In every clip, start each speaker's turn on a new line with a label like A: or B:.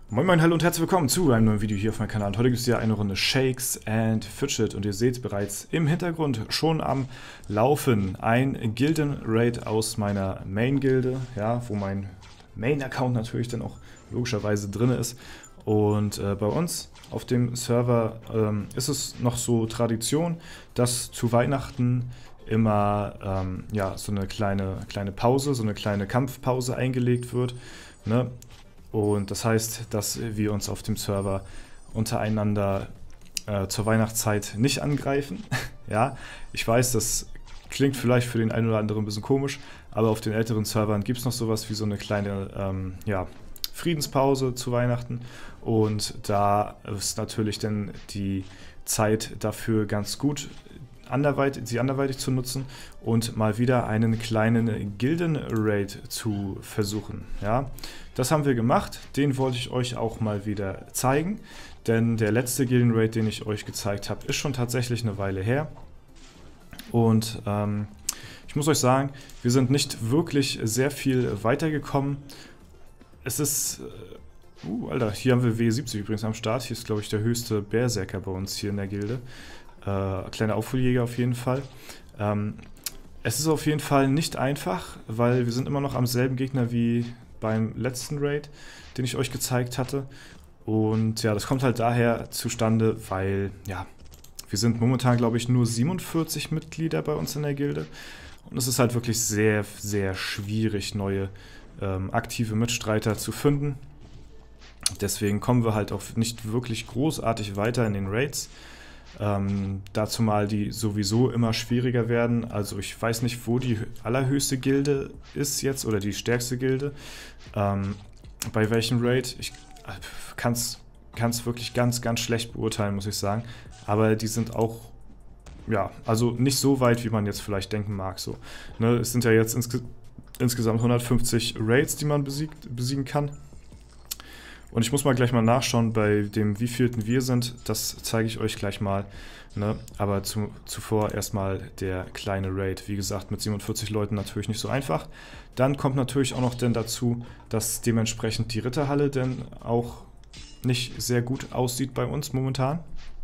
A: Moin Moin, hallo und herzlich willkommen zu einem neuen Video hier auf meinem Kanal. Und heute gibt es hier eine Runde Shakes and Fidget und ihr seht bereits im Hintergrund schon am Laufen ein Gilden-Raid aus meiner Main-Gilde, ja, wo mein Main-Account natürlich dann auch logischerweise drin ist. Und bei uns auf dem Server ist es noch so Tradition, dass zu Weihnachten immer ja, so eine kleine Pause, so eine kleine Kampfpause eingelegt wird, ne? Und das heißt, dass wir uns auf dem Server untereinander zur Weihnachtszeit nicht angreifen. Ja, ich weiß, das klingt vielleicht für den einen oder anderen ein bisschen komisch, aber auf den älteren Servern gibt es noch sowas wie so eine kleine ja, Friedenspause zu Weihnachten. Und da ist natürlich dann die Zeit dafür ganz gut, sie anderweitig zu nutzen und mal wieder einen kleinen Gilden-Raid zu versuchen. Ja, das haben wir gemacht, den wollte ich euch auch mal wieder zeigen, denn der letzte Gilden-Raid, den ich euch gezeigt habe, ist schon tatsächlich eine Weile her. Und ich muss euch sagen, wir sind nicht wirklich sehr viel weitergekommen. Es ist... Alter, hier haben wir W70 übrigens am Start. Hier ist, glaube ich, der höchste Berserker bei uns hier in der Gilde. Kleiner Aufholjäger auf jeden Fall. Es ist auf jeden Fall nicht einfach, weil wir sind immer noch am selben Gegner wie beim letzten Raid, den ich euch gezeigt hatte. Und ja, das kommt halt daher zustande, weil, ja, wir sind momentan, glaube ich, nur 47 Mitglieder bei uns in der Gilde. Und es ist halt wirklich sehr, sehr schwierig, neue aktive Mitstreiter zu finden. Deswegen kommen wir halt auch nicht wirklich großartig weiter in den Raids. Dazu mal die sowieso immer schwieriger werden. Also ich weiß nicht, wo die allerhöchste Gilde ist jetzt oder die stärkste Gilde. Bei welchem Raid. Ich kann es wirklich ganz, ganz schlecht beurteilen, muss ich sagen. Aber die sind auch, ja, also nicht so weit, wie man jetzt vielleicht denken mag. So, ne, es sind ja jetzt insgesamt 150 Raids, die man besiegen kann. Und ich muss mal gleich mal nachschauen, bei dem wievielten wir sind. Das zeige ich euch gleich mal. Ne? Aber zuvor erstmal der kleine Raid. Wie gesagt, mit 47 Leuten natürlich nicht so einfach. Dann kommt natürlich auch noch denn dazu, dass dementsprechend die Ritterhalle denn auch nicht sehr gut aussieht bei uns momentan.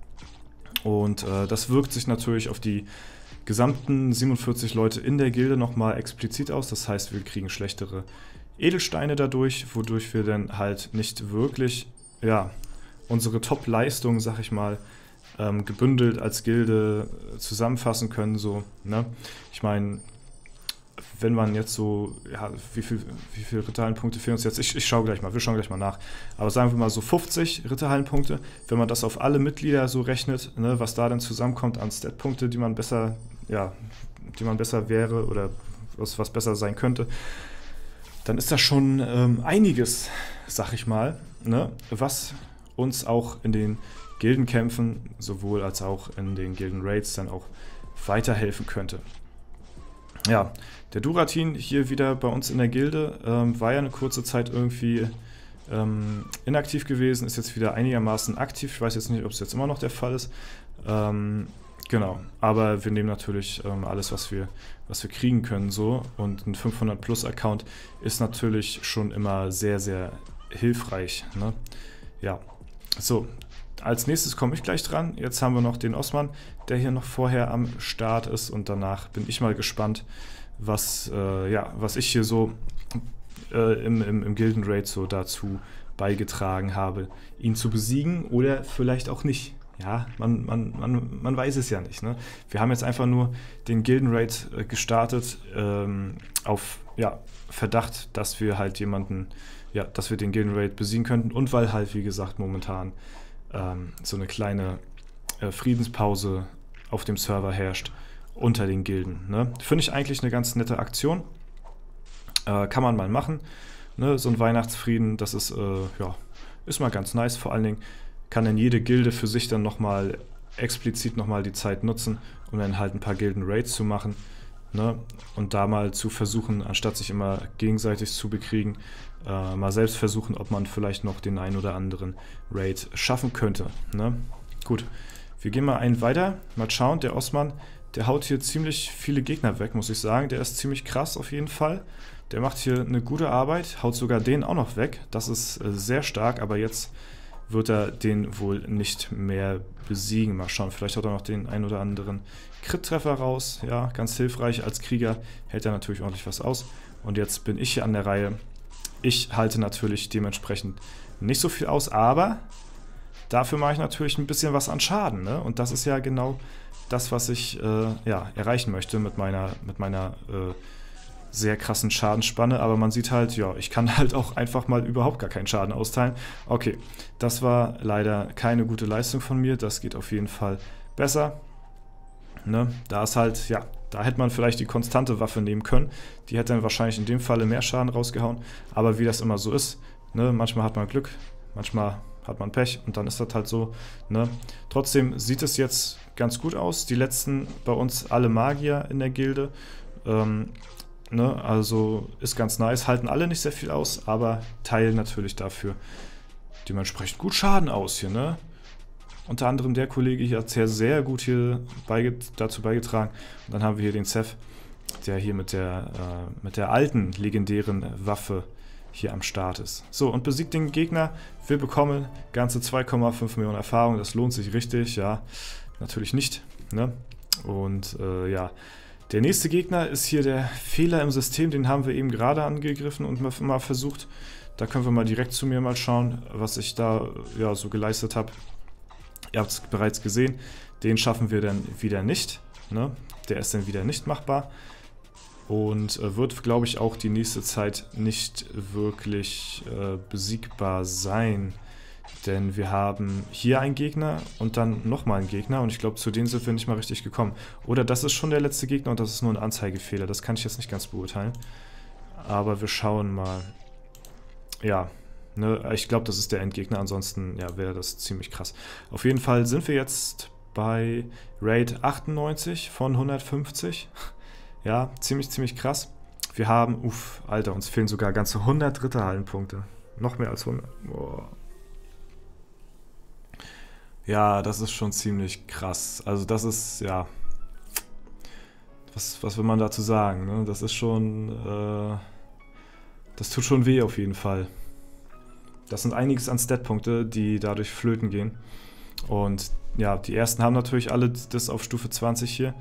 A: Und das wirkt sich natürlich auf die gesamten 47 Leute in der Gilde nochmal explizit aus. Das heißt, wir kriegen schlechtere Edelsteine dadurch, wodurch wir dann halt nicht wirklich, ja, unsere Top-Leistung, sag ich mal, gebündelt als Gilde zusammenfassen können, so, ne? Ich meine, wenn man jetzt so, ja, wie viel Ritterhallenpunkte fehlen uns jetzt? Ich schaue gleich mal, wir schauen gleich mal nach. Aber sagen wir mal so 50 Ritterhallenpunkte, wenn man das auf alle Mitglieder so rechnet, ne, was da dann zusammenkommt an Statpunkte, die man besser, ja, die man besser wäre oder was besser sein könnte, dann ist das schon einiges, sag ich mal, ne, was uns auch in den Gildenkämpfen, sowohl als auch in den Gilden-Raids dann auch weiterhelfen könnte. Ja, der Duratin hier wieder bei uns in der Gilde war ja eine kurze Zeit irgendwie inaktiv gewesen, ist jetzt wieder einigermaßen aktiv. Ich weiß jetzt nicht, ob es jetzt immer noch der Fall ist. Genau, aber wir nehmen natürlich alles, was wir kriegen können, so. Und ein 500-Plus-Account ist natürlich schon immer sehr, sehr hilfreich, ne? Ja, so, als nächstes komme ich gleich dran. Jetzt haben wir noch den Osman, der hier noch vorher am Start ist. Und danach bin ich mal gespannt, was ich hier so im Gilden-Raid so dazu beigetragen habe, ihn zu besiegen oder vielleicht auch nicht. Ja, man weiß es ja nicht, ne? Wir haben jetzt einfach nur den Gilden-Raid gestartet auf, ja, Verdacht, dass wir halt jemanden, ja, dass wir den Gilden-Raid besiegen könnten und weil halt, wie gesagt, momentan so eine kleine Friedenspause auf dem Server herrscht unter den Gilden, ne? Finde ich eigentlich eine ganz nette Aktion. Kann man mal machen, ne? So ein Weihnachtsfrieden, das ist, ja, ist mal ganz nice, vor allen Dingen kann dann jede Gilde für sich dann nochmal explizit nochmal die Zeit nutzen, um dann halt ein paar Gilden-Raids zu machen, ne? Und da mal zu versuchen, anstatt sich immer gegenseitig zu bekriegen, mal selbst versuchen, ob man vielleicht noch den einen oder anderen Raid schaffen könnte, ne? Gut, wir gehen mal einen weiter, mal schauen, der Osman, der haut hier ziemlich viele Gegner weg, muss ich sagen, der ist ziemlich krass auf jeden Fall. Der macht hier eine gute Arbeit, haut sogar den auch noch weg. Das ist sehr stark, aber jetzt wird er den wohl nicht mehr besiegen. Mal schauen, vielleicht haut er noch den ein oder anderen Crit-Treffer raus. Ja, ganz hilfreich. Als Krieger hält er natürlich ordentlich was aus. Und jetzt bin ich hier an der Reihe. Ich halte natürlich dementsprechend nicht so viel aus, aber dafür mache ich natürlich ein bisschen was an Schaden, ne? Und das ist ja genau das, was ich ja, erreichen möchte mit meiner sehr krassen Schadensspanne. Aber man sieht halt, ja, ich kann halt auch einfach mal überhaupt gar keinen Schaden austeilen. Okay, das war leider keine gute Leistung von mir. Das geht auf jeden Fall besser. Ne? Da ist halt, ja, da hätte man vielleicht die konstante Waffe nehmen können. Die hätte dann wahrscheinlich in dem Falle mehr Schaden rausgehauen. Aber wie das immer so ist, ne? Manchmal hat man Glück, manchmal hat man Pech und dann ist das halt so. Ne? Trotzdem sieht es jetzt ganz gut aus. Die letzten bei uns alle Magier in der Gilde. Ne? Also ist ganz nice. Halten alle nicht sehr viel aus, aber teilen natürlich dafür dementsprechend gut Schaden aus hier. Ne? Unter anderem der Kollege hier hat sehr gut hier dazu beigetragen. Und dann haben wir hier den Seth, der hier mit der alten legendären Waffe hier am Start ist. So, und besiegt den Gegner. Wir bekommen ganze 2,5 Millionen Erfahrung. Das lohnt sich richtig, ja. Natürlich nicht, ne? Und ja, der nächste Gegner ist hier der Fehler im System. Den haben wir eben gerade angegriffen und mal versucht. Da können wir mal direkt zu mir mal schauen, was ich da ja so geleistet habe. Ihr habt es bereits gesehen. Den schaffen wir dann wieder nicht, ne? Der ist dann wieder nicht machbar. Und wird, glaube ich, auch die nächste Zeit nicht wirklich besiegbar sein. Denn wir haben hier einen Gegner und dann nochmal einen Gegner. Und ich glaube, zu denen sind wir nicht mal richtig gekommen. Oder das ist schon der letzte Gegner und das ist nur ein Anzeigefehler. Das kann ich jetzt nicht ganz beurteilen. Aber wir schauen mal. Ja, ne, ich glaube, das ist der Endgegner. Ansonsten ja, wäre das ziemlich krass. Auf jeden Fall sind wir jetzt bei Raid 98 von 150. Ja, ziemlich krass. Wir haben, Alter, uns fehlen sogar ganze 100 Ritterhallenpunkte. Noch mehr als 100. Boah. Ja, das ist schon ziemlich krass. Also das ist, ja, was will man dazu sagen, ne? Das ist schon, das tut schon weh auf jeden Fall. Das sind einiges an Statpunkte, die dadurch flöten gehen. Und ja, die ersten haben natürlich alle das auf Stufe 20 hier.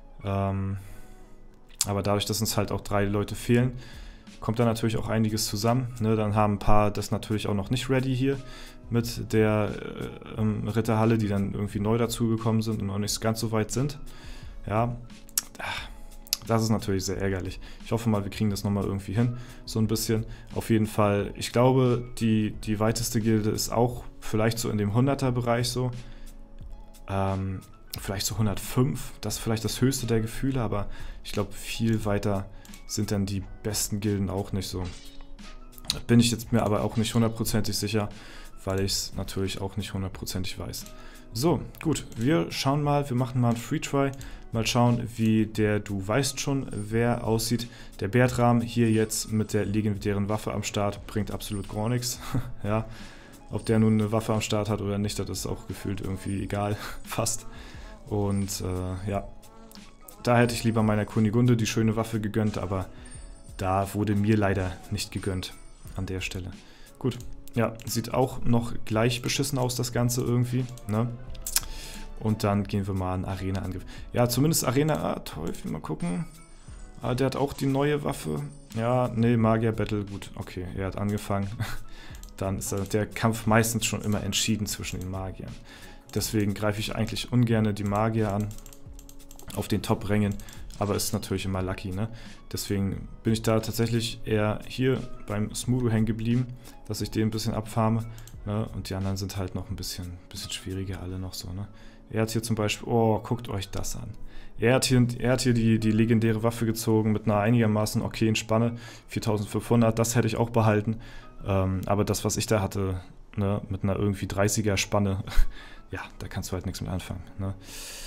A: Aber dadurch, dass uns halt auch 3 Leute fehlen, kommt da natürlich auch einiges zusammen. Ne? Dann haben ein paar das natürlich auch noch nicht ready hier mit der Ritterhalle, die dann irgendwie neu dazugekommen sind und noch nicht ganz so weit sind. Ja, das ist natürlich sehr ärgerlich. Ich hoffe mal, wir kriegen das nochmal irgendwie hin, so ein bisschen. Auf jeden Fall, ich glaube, die weiteste Gilde ist auch vielleicht so in dem 100er-Bereich so. Vielleicht so 105, das ist vielleicht das höchste der Gefühle, aber ich glaube, viel weiter sind dann die besten Gilden auch nicht so. Bin ich jetzt mir aber auch nicht hundertprozentig sicher, weil ich es natürlich auch nicht hundertprozentig weiß. So, gut, wir schauen mal, wir machen mal einen Free-Try, mal schauen, wie der Du weißt schon, wer aussieht. Der Bertram hier jetzt mit der legendären Waffe am Start bringt absolut gar nichts, ja. Ob der nun eine Waffe am Start hat oder nicht, das ist auch gefühlt irgendwie egal, fast. Und ja, da hätte ich lieber meiner Kunigunde die schöne Waffe gegönnt, aber da wurde mir leider nicht gegönnt an der Stelle. Gut, ja, sieht auch noch gleich beschissen aus, das Ganze irgendwie, ne? Und dann gehen wir mal an Arena-Angriff. Ja, zumindest Arena, Teufel, mal gucken. Der hat auch die neue Waffe. Ja, nee, Magier-Battle, gut, okay, er hat angefangen. Dann ist der Kampf meistens schon immer entschieden zwischen den Magiern. Deswegen greife ich eigentlich ungern die Magier an auf den Top-Rängen, aber ist natürlich immer lucky, ne? Deswegen bin ich da tatsächlich eher hier beim Smoodoo hängen geblieben, dass ich den ein bisschen abfarme, ne? Und die anderen sind halt noch ein bisschen schwieriger alle noch so, ne? Er hat hier zum Beispiel, oh, guckt euch das an. Er hat hier die legendäre Waffe gezogen mit einer einigermaßen okayen Spanne, 4500, das hätte ich auch behalten. Aber das, was ich da hatte, ne, mit einer irgendwie 30er Spanne, ja, da kannst du halt nichts mit anfangen, ne?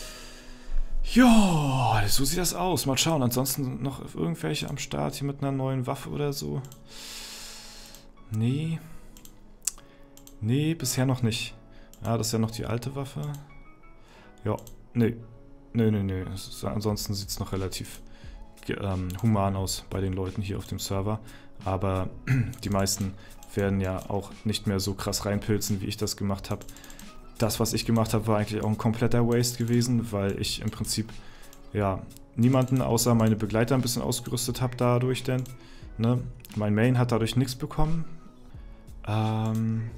A: Ja, so sieht das aus. Mal schauen. Ansonsten noch irgendwelche am Start hier mit einer neuen Waffe oder so. Nee. Nee, bisher noch nicht. Ja, das ist ja noch die alte Waffe. Ja, nee. Nee. Ansonsten sieht es noch relativ human aus bei den Leuten hier auf dem Server. Aber die meisten werden ja auch nicht mehr so krass reinpilzen, wie ich das gemacht habe. Das, was ich gemacht habe, war eigentlich auch ein kompletter Waste gewesen, weil ich im Prinzip ja niemanden außer meine Begleiter ein bisschen ausgerüstet habe dadurch, denn ne? Mein Main hat dadurch nichts bekommen. Ja,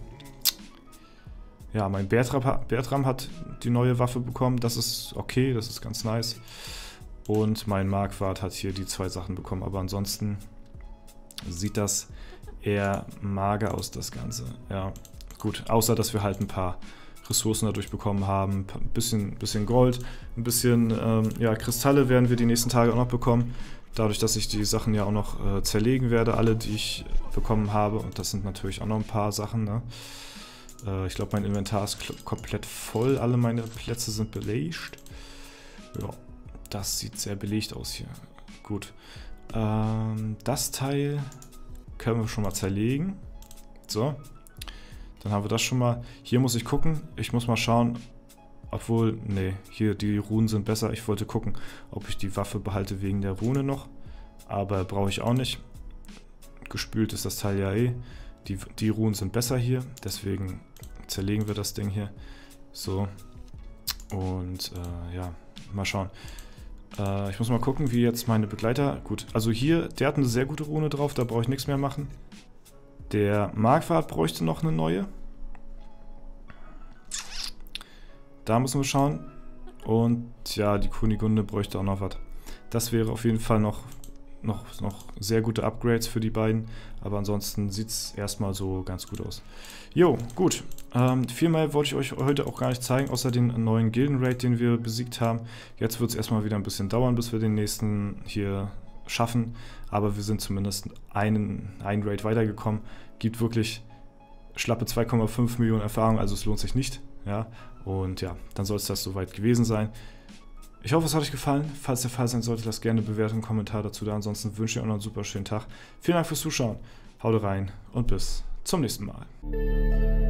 A: mein Bertram hat die neue Waffe bekommen, das ist okay, das ist ganz nice. Und mein Marquardt hat hier die 2 Sachen bekommen, aber ansonsten sieht das eher mager aus, das Ganze. Ja, gut, außer dass wir halt ein paar Ressourcen dadurch bekommen haben, ein bisschen Gold, ein bisschen ja, Kristalle werden wir die nächsten Tage auch noch bekommen. Dadurch, dass ich die Sachen ja auch noch zerlegen werde, alle, die ich bekommen habe. Und das sind natürlich auch noch ein paar Sachen, ne? Ich glaube, mein Inventar ist komplett voll. Alle meine Plätze sind belegt. Ja, das sieht sehr belegt aus hier. Gut. Das Teil können wir schon mal zerlegen. So. Dann haben wir das schon mal. Hier muss ich gucken. Ich muss mal schauen. Obwohl, nee, hier die Runen sind besser. Ich wollte gucken, ob ich die Waffe behalte wegen der Rune noch. Aber brauche ich auch nicht. Gespült ist das Teil ja eh. Die Runen sind besser hier. Deswegen zerlegen wir das Ding hier. So. Und ja, mal schauen. Ich muss mal gucken, wie jetzt meine Begleiter... Gut, also hier, der hat eine sehr gute Rune drauf. Da brauche ich nichts mehr machen. Der Marquardt bräuchte noch eine neue. Da müssen wir schauen. Und ja, die Kunigunde bräuchte auch noch was. Das wäre auf jeden Fall noch sehr gute Upgrades für die beiden. Aber ansonsten sieht es erstmal so ganz gut aus. Jo, gut. Viel mehr wollte ich euch heute auch gar nicht zeigen, außer den neuen Gildenraid, den wir besiegt haben. Jetzt wird es erstmal wieder ein bisschen dauern, bis wir den nächsten hier schaffen. Aber wir sind zumindest einen Raid weitergekommen. Gibt wirklich schlappe 2,5 Millionen Erfahrung, also es lohnt sich nicht. Ja, und ja, dann soll es das soweit gewesen sein. Ich hoffe, es hat euch gefallen. Falls der Fall sein sollte, lasst gerne eine Bewertung, einen Kommentar dazu da. Ansonsten wünsche ich euch noch einen super schönen Tag. Vielen Dank fürs Zuschauen. Haut rein und bis zum nächsten Mal.